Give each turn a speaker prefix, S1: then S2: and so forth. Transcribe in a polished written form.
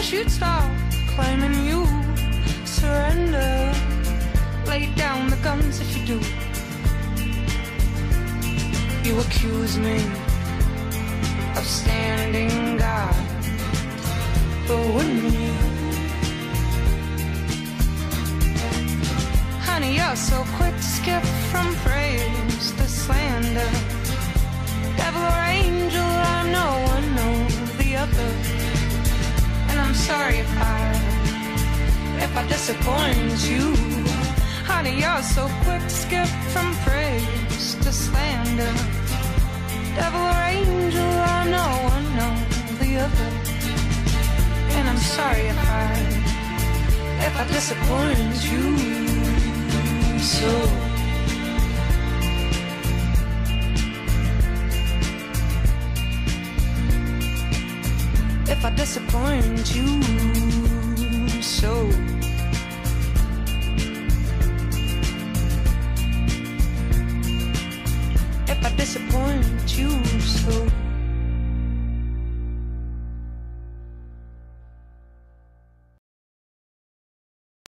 S1: wish you'd stop claiming you surrender. Lay down the guns if you do. You accuse me of standing guard, but wouldn't you? Honey, you're so quick to skip from praise to slander. Devil or angel, I'm no one, no the other. And I'm sorry if I disappoint you. Honey, you're so quick to skip from praise to slander. Devil or angel, I'm no one, no the other. And I'm sorry if I disappoint you. So if I disappoint you, so if I disappoint you, so